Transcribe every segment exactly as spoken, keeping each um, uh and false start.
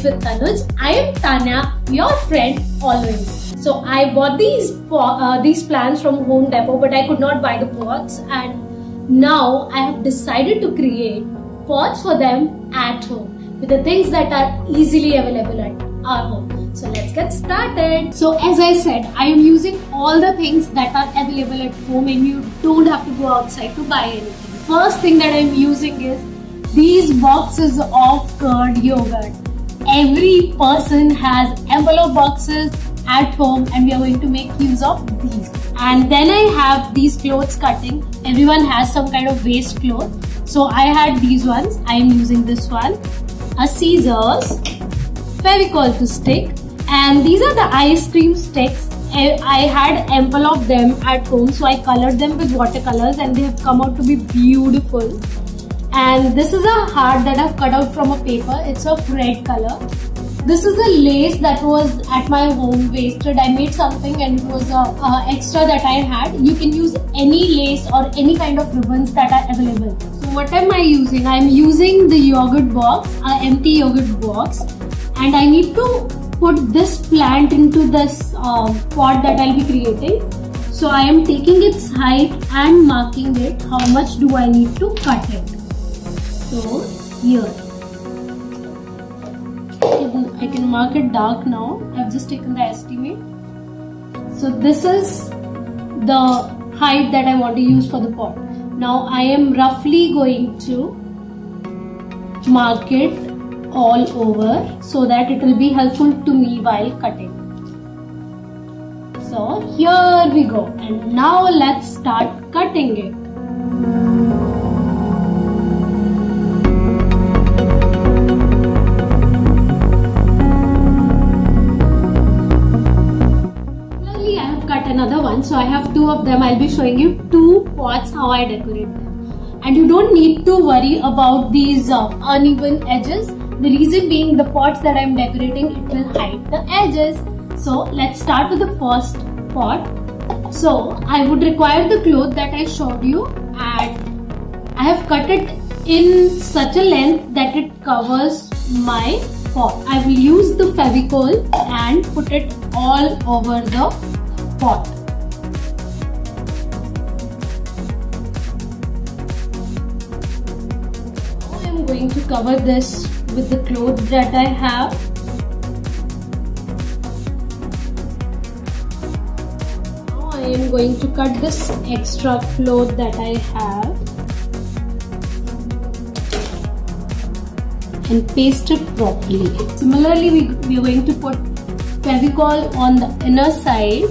Life with Tanuj. I am Tanya, your friend always. So I bought these uh, these plants from Home Depot, but I could not buy the pots, and now I have decided to create pots for them at home with the things that are easily available at our home. So let's get started. So as I said, I am using all the things that are available at home, and you don't have to go outside to buy anything. First thing that I am using is these boxes of curd yogurt. Every person has envelope boxes at home, and we are going to make use of these. And then I have these clothes cutting. Everyone has some kind of waste cloth. So I had these ones. I am using this one. A scissors, Fevicol to stick, and these are the ice cream sticks. I had enveloped them at home, so I colored them with watercolors, and they have come out to be beautiful. And this is a heart that I've cut out from a paper. It's of red color. This is a lace that was at my home wasted. I made something and it was a, a extra that I had. You can use any lace or any kind of ribbons that are available. So what am I using? I'm using the yogurt box, an empty yogurt box, and I need to put this plant into this uh, pot that I'll be creating. So I am taking its height and marking it. How much do I need to cut it? So here, I can mark it dark now. I've just taken the estimate. So this is the height that I want to use for the pot. Now I am roughly going to mark it all over so that it will be helpful to me while cutting. So here we go, and now let's start cutting it. Another one, so I have two of them. I'll be showing you two pots how I decorate them, and you don't need to worry about these uh, uneven edges. The reason being, the pots that I'm decorating, it will hide the edges. So let's start with the first pot. So I would require the cloth that I showed you, and I have cut it in such a length that it covers my pot. I will use the Fevicol and put it all over the pot. Now I am going to cover this with the cloth that I have. Now I am going to cut this extra cloth that I have and paste it properly. Similarly, we, we are going to put Fevicol on the inner side.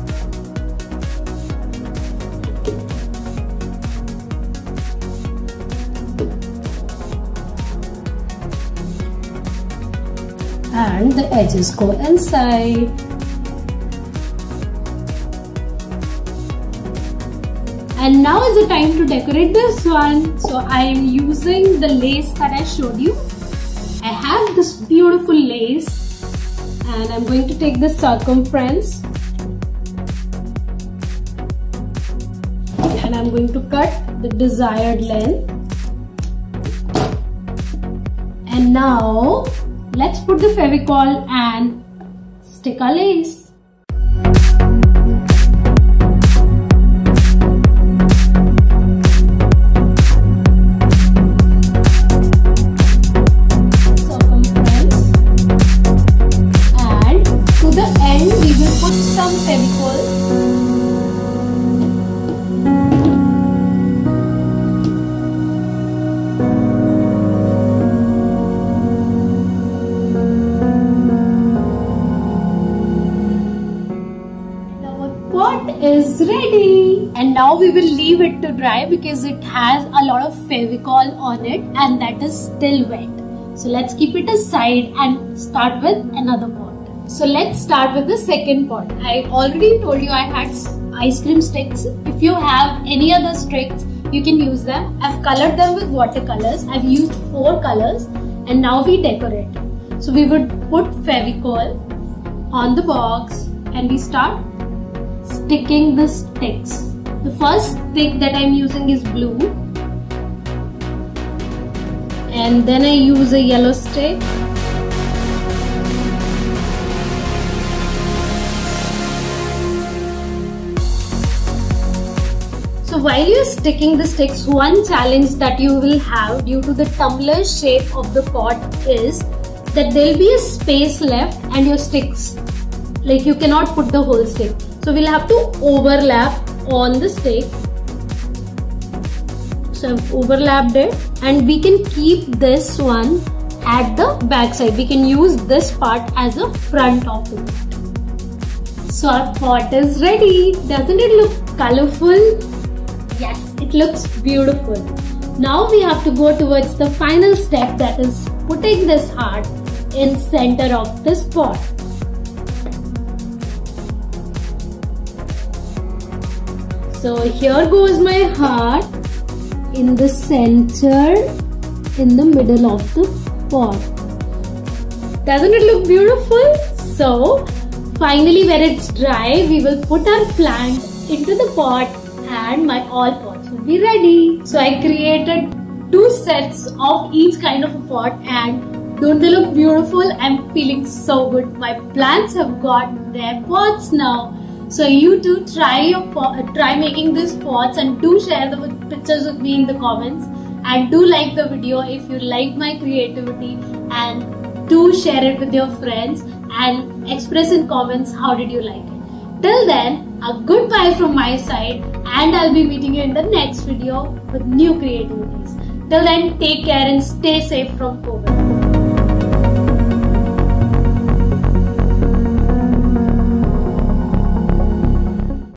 And the edges go inside. And now is the time to decorate this one. So I am using the lace that I showed you. I have this beautiful lace, and I'm going to take the circumference, and I'm going to cut the desired length. And now let's put the Fevicol and stick our lace. Circumference, and to the end we will put some Fevicol. Is ready, and now we will leave it to dry because it has a lot of Fevicol on it and that is still wet. So let's keep it aside and start with another pot. So let's start with the second pot. I already told you I had ice cream sticks. If you have any other sticks, you can use them. I've colored them with watercolors. I've used four colors, and now we decorate. So we would put Fevicol on the box and we start sticking the sticks. The first stick that I'm using is blue, and then I use a yellow stick, while you're sticking the sticks, one challenge that you will have due to the tumbler shape of the pot is that there will be a space left and your sticks, like you cannot put the whole stick. So we'll have to overlap on the stick. So I've overlapped it, and we can keep this one at the back side. We can use this part as a front of the pot. So our pot is ready. Doesn't it look colorful? Yes, it looks beautiful. Now we have to go towards the final step, that is putting this heart in center of this pot. So here goes my heart in the center, in the middle of the pot. Doesn't it look beautiful? So finally, when it's dry, we will put our plant into the pot and my all pots will be ready. So I created two sets of each kind of a pot, and don't they look beautiful? I'm feeling so good. My plants have got their pots now. So you too try your pot, try making these pots, and do share the pictures with me in the comments, and do like the video if you like my creativity, and do share it with your friends and express in comments how did you like it. Till then, a goodbye from my side, and I'll be meeting you in the next video with new creativities. Till then, take care and stay safe from COVID.